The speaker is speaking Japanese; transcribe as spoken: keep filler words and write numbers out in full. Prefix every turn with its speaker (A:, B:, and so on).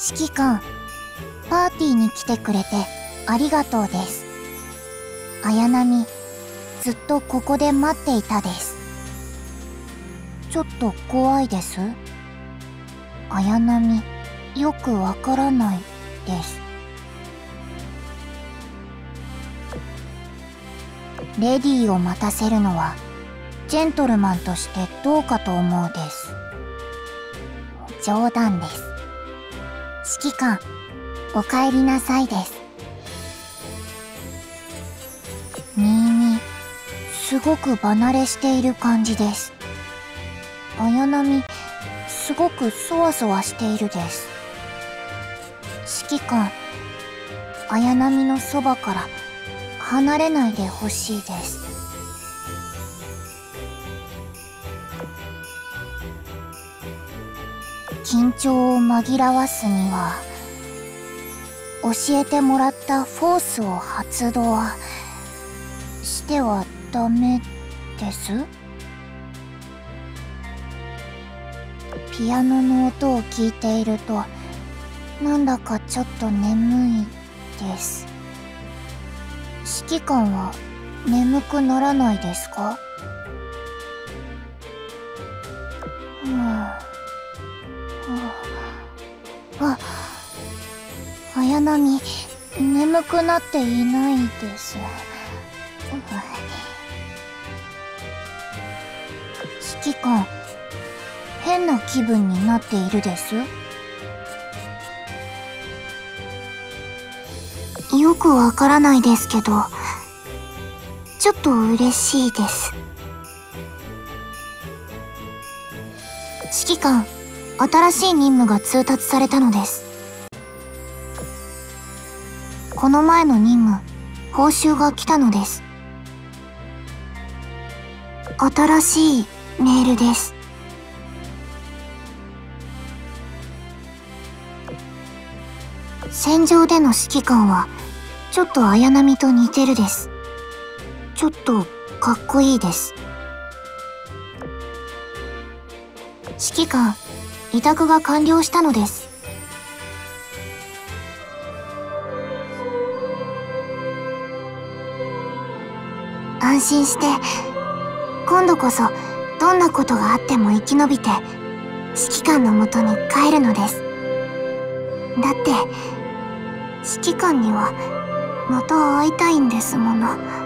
A: 指揮官、パーティーに来てくれてありがとうです。綾波、ずっとここで待っていたです。ちょっと怖いです。綾波、よくわからないです。レディーを待たせるのはジェントルマンとしてどうかと思うです。冗談です。指揮官、お帰りなさいです。新見、すごく離れしている感じです。綾波、すごくそわそわしているです。指揮官、綾波のそばから離れないでほしいです。緊張を紛らわすには、教えてもらったフォースを発動してはダメです。ピアノの音を聞いていると、なんだかちょっと眠いです。指揮官は眠くならないですか？うん。あ、綾波、眠くなっていないです。指揮官、変な気分になっているです。よくわからないですけど、ちょっと嬉しいです。指揮官、新しい任務が通達されたのです。この前の任務、報酬が来たのです。新しいメールです。戦場での指揮官はちょっと綾波と似てるです。ちょっとかっこいいです。指揮官、委託が完了したのです。安心して、今度こそどんなことがあっても生き延びて指揮官のもとに帰るのです。だって指揮官にはまた会いたいんですもの。